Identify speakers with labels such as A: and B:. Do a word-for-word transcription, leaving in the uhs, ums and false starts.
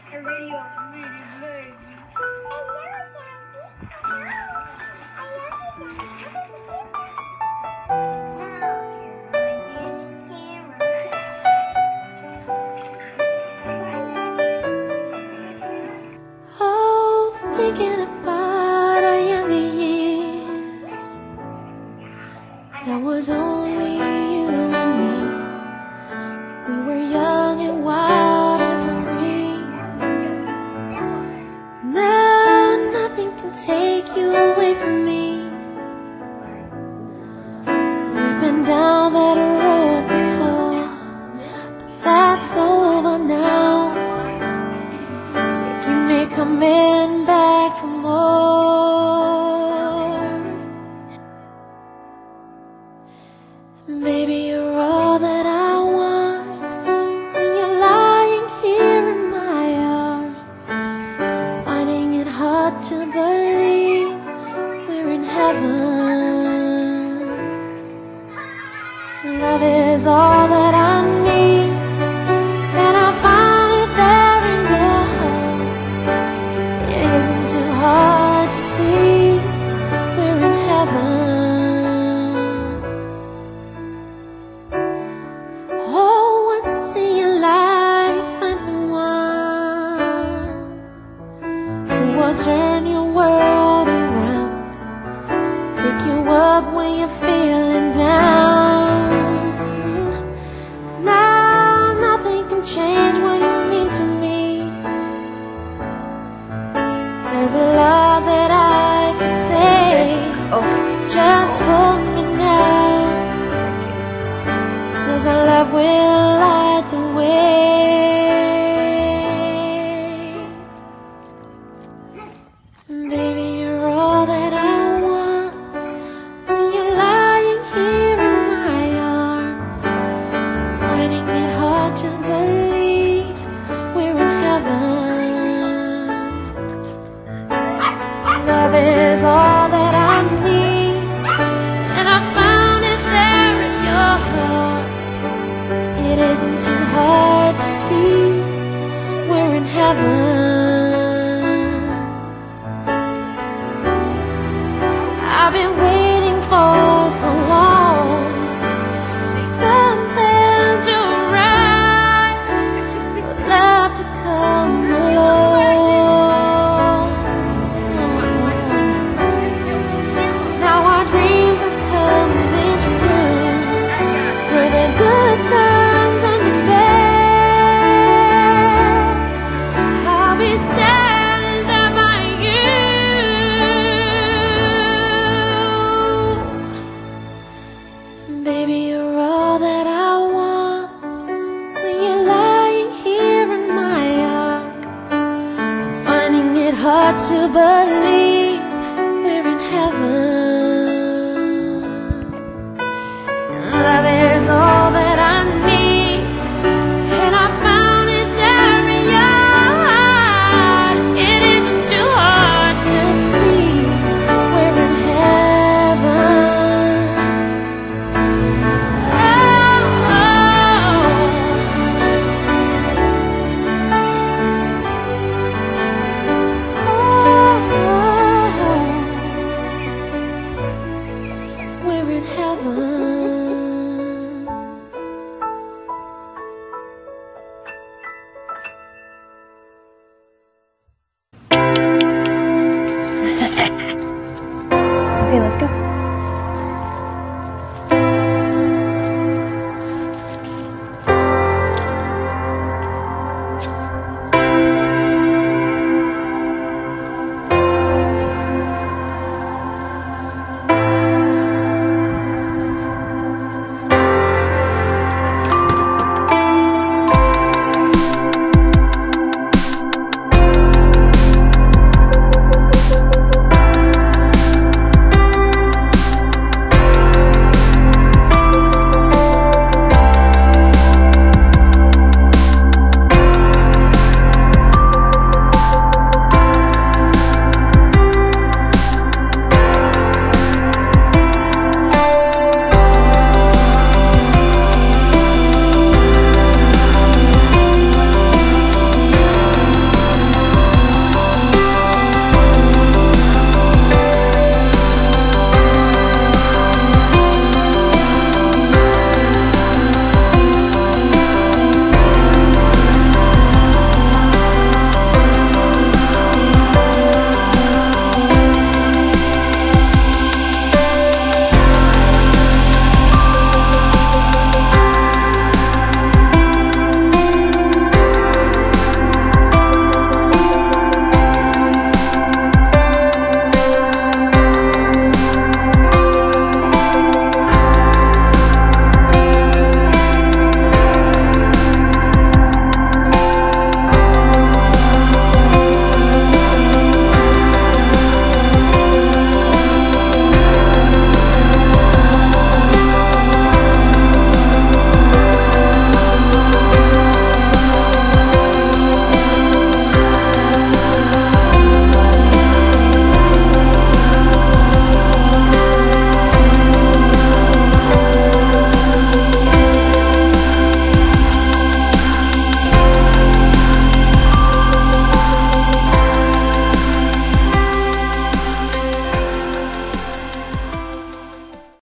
A: A radio really good.
B: Oh, thinking about our younger years, there was only you and me. We were young and wild and free. Now nothing can take you away from me. We've been down that road before, but that's over now. You may come in back for more. Baby, you're all that I want when you're lying here in my arms, finding it hard to believe we're in heaven. Love is all that I need, and I found it there in your heart. It isn't too hard to see we're in heaven. Oh, once in your life you find someone who will turn your world around, pick you up when you're feeling down. Now nothing can change what you mean to me. There's a lot that I can say,
A: Okay.
B: just hold me now, 'cause our love will light the way. Baby, you're all that I want when you're lying here in my arms, finding it hard to believe we're in heaven. Love is all that I need, and I found it there in your heart. It isn't too hard to see we're in heaven. I've been waiting for so long, something to write, for love to come along. Now our dreams are coming true, for the good times and the bad. I'll be standing there by you. Baby, you're all that I want when you're lying here in my arms, finding it hard to believe